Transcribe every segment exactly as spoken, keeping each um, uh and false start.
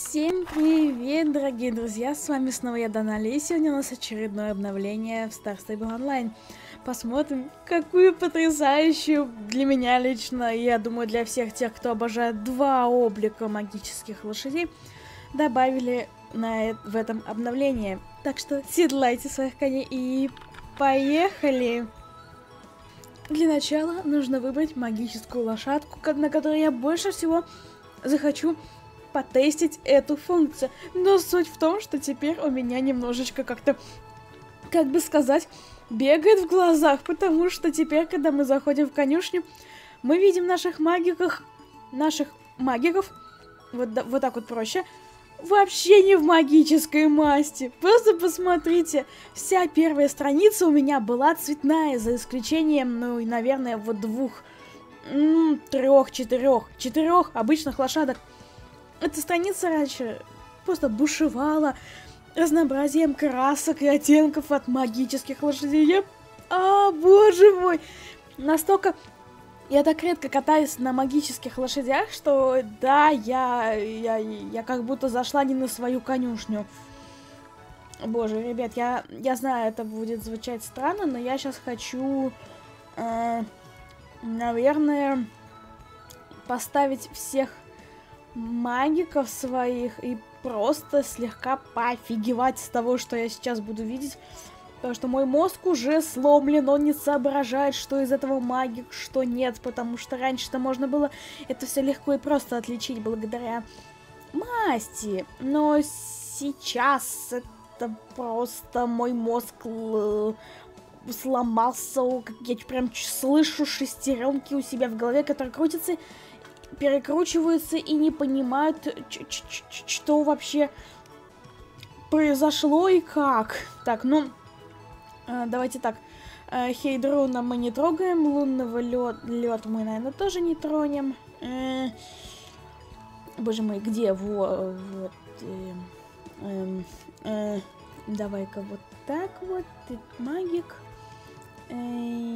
Всем привет, дорогие друзья, с вами снова я, Данали, и сегодня у нас очередное обновление в Star Stable Online. Посмотрим, какую потрясающую для меня лично, и я думаю для всех тех, кто обожает два облика магических лошадей, добавили на, в этом обновлении. Так что седлайте своих коней и поехали! Для начала нужно выбрать магическую лошадку, на которой я больше всего захочу потестить эту функцию. Но суть в том, что теперь у меня немножечко как-то, как бы сказать, бегает в глазах, потому что теперь, когда мы заходим в конюшню, мы видим наших магиков, наших магиков, вот, вот так вот проще, вообще не в магической масти. Просто посмотрите, вся первая страница у меня была цветная, за исключением, ну, наверное, вот двух, трех, четырех, четырех обычных лошадок. Эта страница раньше просто бушевала разнообразием красок и оттенков от магических лошадей. Я... А, боже мой! Настолько... Я так редко катаюсь на магических лошадях, что да, я, я, я как будто зашла не на свою конюшню. Боже, ребят, я, я знаю, это будет звучать странно, но я сейчас хочу, э, наверное, поставить всех магиков своих и просто слегка поофигевать с того, что я сейчас буду видеть. Потому что мой мозг уже сломлен, он не соображает, что из этого магик, что нет. Потому что раньше-то можно было это все легко и просто отличить благодаря масти. Но сейчас это просто мой мозг сломался. Я прям слышу шестеренки у себя в голове, которые крутятся, перекручиваются и не понимают, что вообще произошло и как. Так, ну, давайте так. Хейдруна мы не трогаем, лунного лед, лед мы, наверное, тоже не тронем. Боже мой, где? Во, вот. Э, э, давай-ка вот так вот. Ты магик. Э,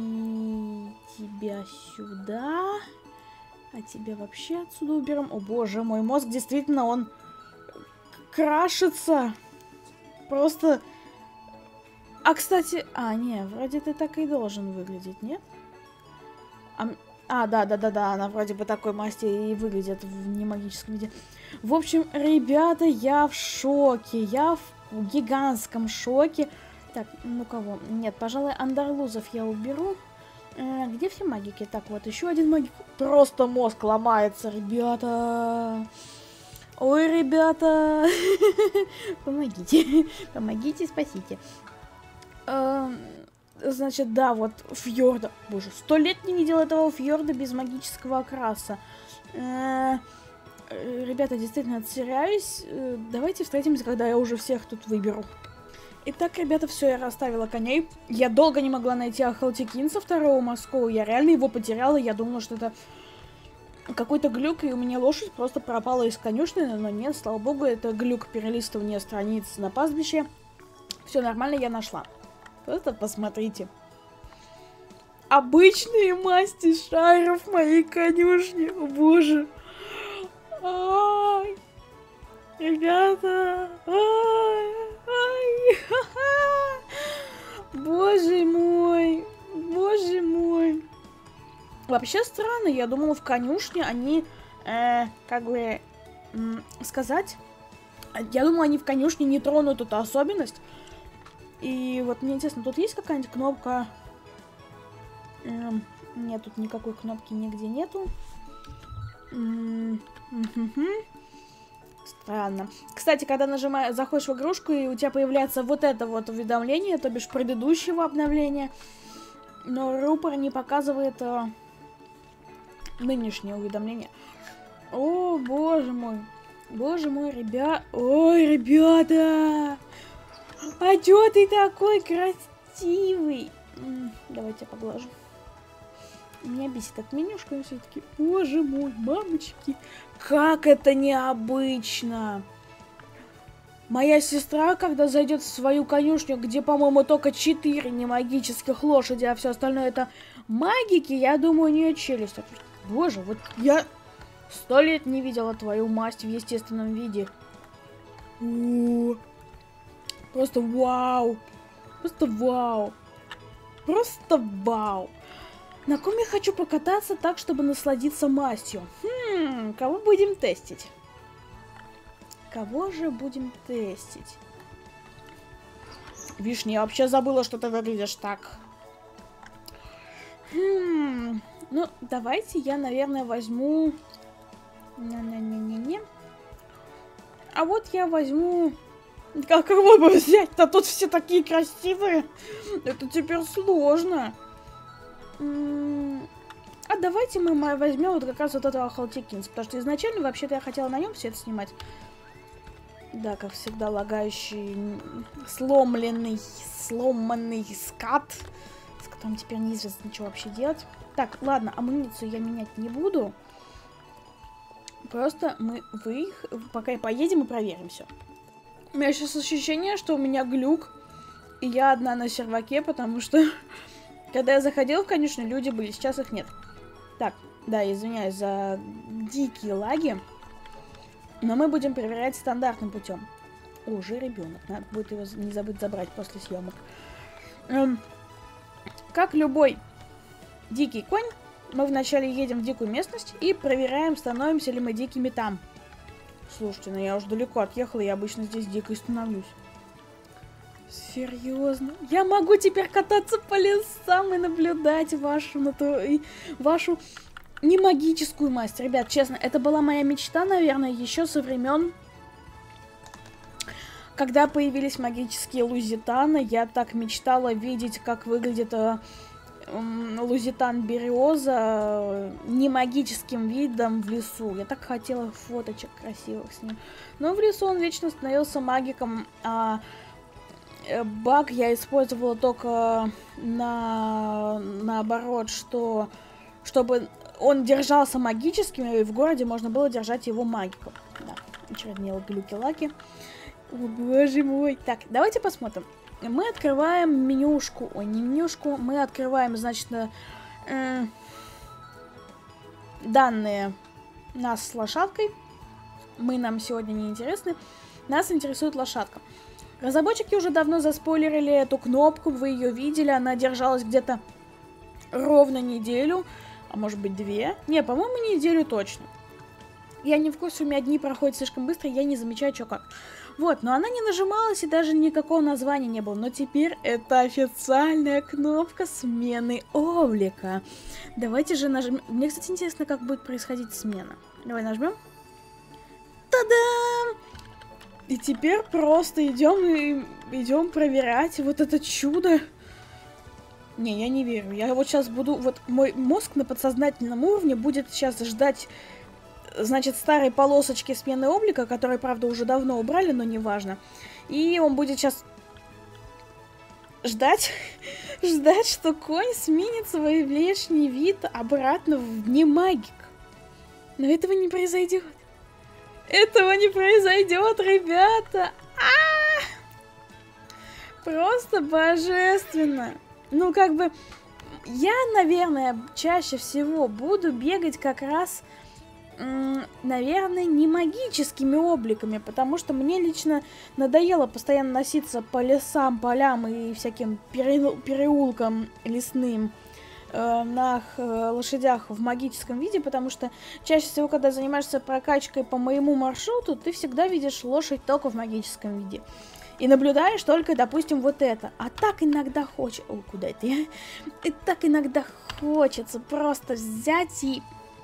тебя сюда. А тебя вообще отсюда уберем. О боже, мой мозг действительно, он крашится. Просто... А, кстати... А, не, вроде ты так и должен выглядеть, нет? А, а да, да, да, да, она вроде бы такой масти и выглядит в немагическом виде. В общем, ребята, я в шоке. Я в гигантском шоке. Так, ну кого? Нет, пожалуй, андарлузов я уберу. Где все магики? Так, вот еще один магик. Просто мозг ломается, ребята. Ой, ребята. Помогите. Помогите, спасите. Значит, да, вот фьорда. Боже, сто лет не видел этого фьорда без магического окраса. Ребята, действительно отсеряюсь. Давайте встретимся, когда я уже всех тут выберу. Итак, ребята, все, я расставила коней. Я долго не могла найти Ахалтикинца второго морского. Я реально его потеряла. Я думала, что это какой-то глюк, и у меня лошадь просто пропала из конюшни. Но нет, слава богу, это глюк перелистывания страниц на пастбище. Все нормально, я нашла. Просто посмотрите. Обычные масти шаров в моей конюшне. О, боже. Ай. Ребята. Ай. Ай, боже мой, боже мой. Вообще странно, я думала, в конюшне они, э, как бы, м, сказать, я думала, они в конюшне не тронут эту особенность. И вот мне интересно, тут есть какая-нибудь кнопка? Эм, нет, тут никакой кнопки нигде нету. М-м- Странно. Кстати, когда нажимаешь, заходишь в игрушку, и у тебя появляется вот это вот уведомление, то бишь предыдущего обновления, но рупор не показывает а, нынешнее уведомление. О, боже мой. Боже мой, ребят. Ой, ребята! А чё ты такой красивый? Давайте я поглажу. Меня бесит от менюшка все-таки. Боже мой, мамочки. Как это необычно. Моя сестра, когда зайдет в свою конюшню, где, по-моему, только четыре немагических лошади, а все остальное это магики, я думаю, у нее челюсть. Боже, вот я... Сто лет не видела твою масть в естественном виде. О, просто вау. Просто вау. Просто вау. На ком я хочу покататься так, чтобы насладиться мастью? Хм, кого будем тестить? Кого же будем тестить? Вишня, я вообще забыла, что ты выглядишь так. Хм, ну, давайте я, наверное, возьму... Не-не-не-не-не. А вот я возьму... Как его бы взять-то? Тут все такие красивые. Это теперь сложно. А давайте мы возьмем вот как раз вот этого Халтикинс, потому что изначально вообще-то я хотела на нем все это снимать. Да, как всегда, лагающий, сломленный, сломанный скат, с которым теперь неизвестно, что вообще делать. Так, ладно, амуницию я менять не буду. Просто мы вы пока поедем и проверим все. У меня сейчас ощущение, что у меня глюк, и я одна на серваке, потому что когда я заходила в конюшню, люди были, сейчас их нет. Так, да, извиняюсь за дикие лаги. Но мы будем проверять стандартным путем. О, уже ребенок. Надо будет его не забыть забрать после съемок. Эм, как любой дикий конь, мы вначале едем в дикую местность и проверяем, становимся ли мы дикими там. Слушайте, ну я уже далеко отъехала, я обычно здесь дикой становлюсь. Серьезно? Я могу теперь кататься по лесам и наблюдать вашу, нату... вашу не магическую масть. Ребят, честно, это была моя мечта, наверное, еще со времен, когда появились магические лузитаны. Я так мечтала видеть, как выглядит э, э, лузитан береза э, не магическим видом в лесу. Я так хотела фоточек красивых с ним. Но в лесу он вечно становился магиком, а баг я использовала только на наоборот, что чтобы он держался магическим, и в городе можно было держать его магиком. Да, очередные глюки-лаги. О, боже мой. Так, давайте посмотрим. Мы открываем менюшку. Ой, не менюшку. Мы открываем, значит, э, данные нас с лошадкой. Мы нам сегодня не интересны. Нас интересует лошадка. Разработчики уже давно заспойлерили эту кнопку, вы ее видели, она держалась где-то ровно неделю, а может быть две. Не, по-моему, неделю точно. Я не в курсе, у меня дни проходят слишком быстро, я не замечаю, что как. Вот, но она не нажималась и даже никакого названия не было. Но теперь это официальная кнопка смены облика. Давайте же нажмем. Мне, кстати, интересно, как будет происходить смена. Давай нажмем. Та-дам! И теперь просто идем и идем проверять вот это чудо. Не, я не верю. Я вот сейчас буду... Вот мой мозг на подсознательном уровне будет сейчас ждать, значит, старой полосочки смены облика, которые, правда, уже давно убрали, но неважно. И он будет сейчас ждать, ждать, что конь сменит свой внешний вид обратно в немагик. Но этого не произойдет. Этого не произойдет, ребята! А-а-а! Просто божественно! Ну, как бы, я, наверное, чаще всего буду бегать как раз, наверное, не магическими обликами, потому что мне лично надоело постоянно носиться по лесам, полям и всяким переулкам лесным на лошадях в магическом виде, потому что чаще всего, когда занимаешься прокачкой по моему маршруту, ты всегда видишь лошадь только в магическом виде. И наблюдаешь только, допустим, вот это. А так иногда хочется... О, куда это я? И так иногда хочется просто взять и...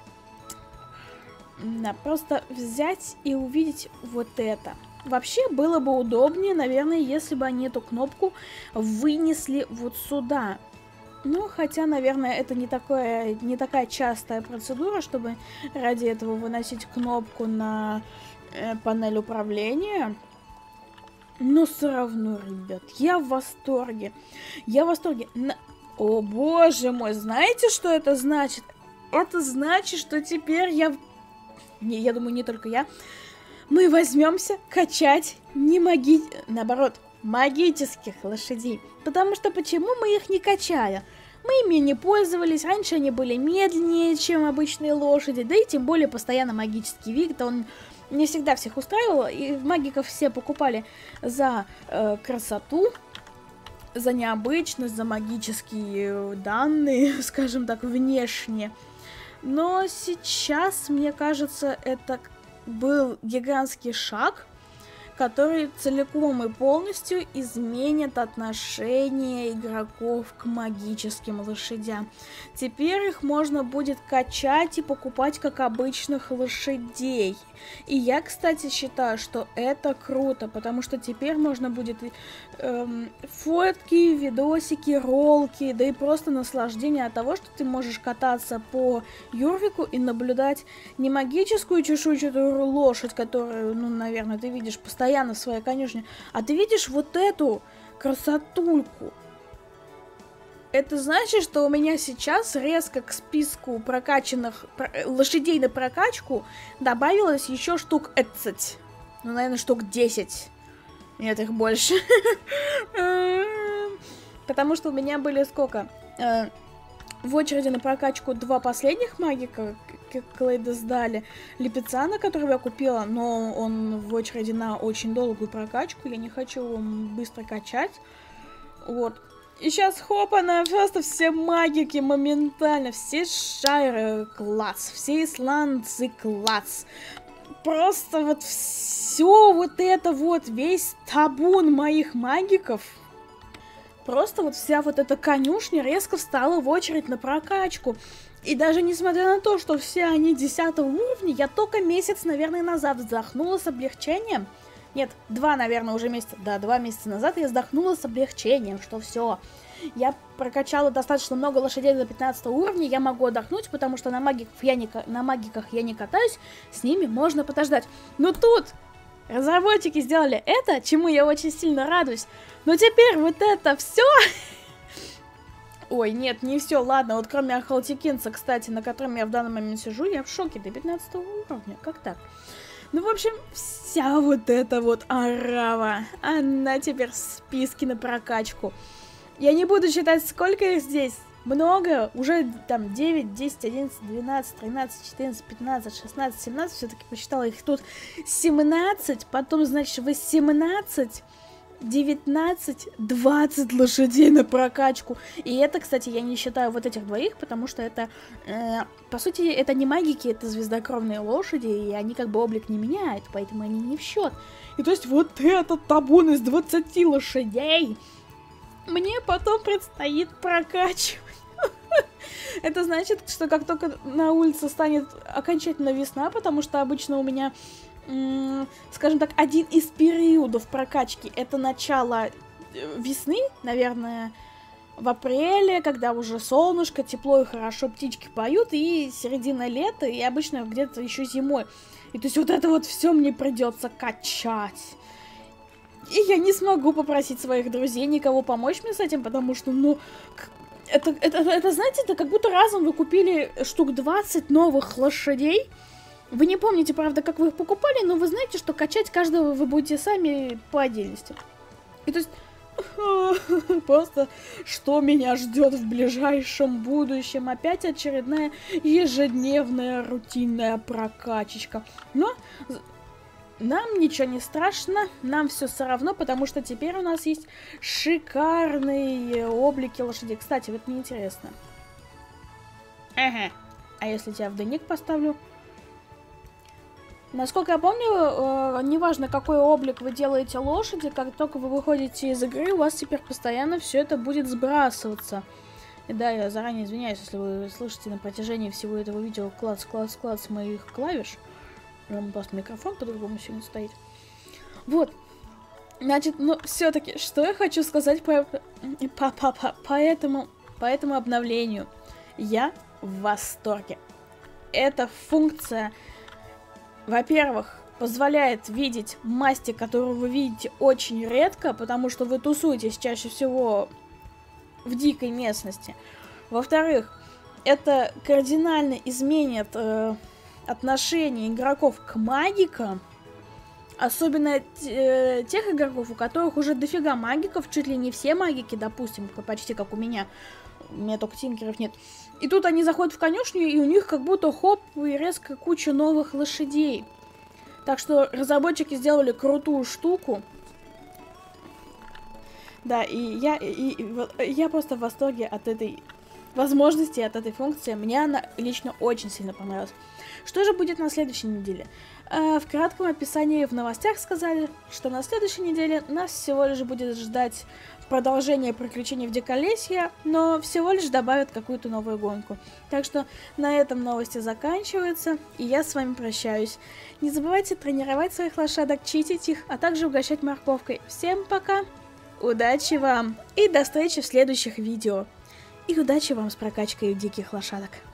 Да, просто взять и увидеть вот это. Вообще было бы удобнее, наверное, если бы они эту кнопку вынесли вот сюда. Ну, хотя, наверное, это не, такое, не такая частая процедура, чтобы ради этого выносить кнопку на э, панель управления. Но все равно, ребят, я в восторге. Я в восторге. На... О, боже мой, знаете, что это значит? Это значит, что теперь я... Не, я думаю, не только я. Мы возьмемся качать не маги... Наоборот, магических лошадей. Потому что почему мы их не качали? Мы ими не пользовались, раньше они были медленнее, чем обычные лошади, да и тем более постоянно магический вид, он не всегда всех устраивал, и магиков все покупали за э, красоту, за необычность, за магические данные, скажем так, внешне. Но сейчас, мне кажется, это был гигантский шаг, который целиком и полностью изменит отношение игроков к магическим лошадям. Теперь их можно будет качать и покупать как обычных лошадей. И я, кстати, считаю, что это круто, потому что теперь можно будет эм, фотки, видосики, ролики, да и просто наслаждение от того, что ты можешь кататься по Юрвику и наблюдать не магическую чешуйчатую лошадь, которую, ну, наверное, ты видишь постоянно в своей конюшне, а ты видишь вот эту красотульку. Это значит, что у меня сейчас резко к списку прокачанных лошадей на прокачку добавилось еще штук двадцать. Ну, наверное, штук десять. Нет, их больше. Потому что у меня были сколько? В очереди на прокачку два последних магика, Клейда сдали. Липецана, которого я купила, но он в очереди на очень долгую прокачку. Я не хочу его быстро качать. Вот. И сейчас, хоп, она просто все магики моментально, все шайры класс, все исландцы класс. Просто вот все вот это вот, весь табун моих магиков. Просто вот вся вот эта конюшня резко встала в очередь на прокачку. И даже несмотря на то, что все они десятого уровня, я только месяц, наверное, назад вздохнула с облегчением. Нет, два, наверное, уже месяца, да, два месяца назад я вздохнула с облегчением, что все. Я прокачала достаточно много лошадей до пятнадцатого уровня, я могу отдохнуть, потому что на магиках я не, на магиках я не катаюсь, с ними можно подождать. Но тут разработчики сделали это, чему я очень сильно радуюсь. Но теперь вот это все... Ой, нет, не все, ладно, вот кроме Ахалтикинца, кстати, на котором я в данный момент сижу, я в шоке, до пятнадцатого уровня, как так? Ну, в общем, вся вот эта вот арава, она теперь в списке на прокачку. Я не буду считать, сколько их здесь. Много, уже там девять, десять, одиннадцать, двенадцать, тринадцать, четырнадцать, пятнадцать, шестнадцать, семнадцать, все-таки посчитала их тут семнадцать, потом, значит, восемнадцать, девятнадцать, двадцать лошадей на прокачку. И это, кстати, я не считаю вот этих двоих, потому что это, э, по сути, это не магики, это звездокровные лошади, и они как бы облик не меняют, поэтому они не в счет. И то есть вот этот табун из двадцати лошадей мне потом предстоит прокачивать. Это значит, что как только на улице станет окончательно весна, потому что обычно у меня, скажем так, один из периодов прокачки это начало весны, наверное, в апреле, когда уже солнышко, тепло и хорошо птички поют, и середина лета, и обычно где-то еще зимой. И то есть вот это вот все мне придется качать. И я не смогу попросить своих друзей никого помочь мне с этим, потому что, ну, это, это, это, знаете, это как будто разом вы купили штук двадцать новых лошадей. Вы не помните, правда, как вы их покупали, но вы знаете, что качать каждого вы будете сами по отдельности. И то есть, просто, что меня ждет в ближайшем будущем? Опять очередная ежедневная рутинная прокачечка. Но... нам ничего не страшно, нам все все равно, потому что теперь у нас есть шикарные облики лошадей. Кстати, вот мне интересно. Ага. А если тебя в дневник поставлю? Насколько я помню, э, неважно, какой облик вы делаете лошади, как только вы выходите из игры, у вас теперь постоянно все это будет сбрасываться. И да, я заранее извиняюсь, если вы слышите на протяжении всего этого видео клац-клац-клац моих клавиш. Просто микрофон по-другому сегодня стоит. Вот. Значит, ну, все-таки, что я хочу сказать по, по, по, по, по, этому, по этому обновлению. Я в восторге. Эта функция, во-первых, позволяет видеть масти, которую вы видите очень редко, потому что вы тусуетесь чаще всего в дикой местности. Во-вторых, это кардинально изменит... Э, отношение игроков к магикам, особенно э, тех игроков, у которых уже дофига магиков, чуть ли не все магики, допустим, почти как у меня, у меня только тинкеров нет. И тут они заходят в конюшню, и у них как будто хоп, и резко куча новых лошадей. Так что разработчики сделали крутую штуку. Да, и я, и, и, я просто в восторге от этой возможности, от этой функции. Мне она лично очень сильно понравилась. Что же будет на следующей неделе? Э, в кратком описании в новостях сказали, что на следующей неделе нас всего лишь будет ждать продолжение приключений в Диколесье, но всего лишь добавят какую-то новую гонку. Так что на этом новости заканчиваются, и я с вами прощаюсь. Не забывайте тренировать своих лошадок, читить их, а также угощать морковкой. Всем пока! Удачи вам! И до встречи в следующих видео! И удачи вам с прокачкой диких лошадок!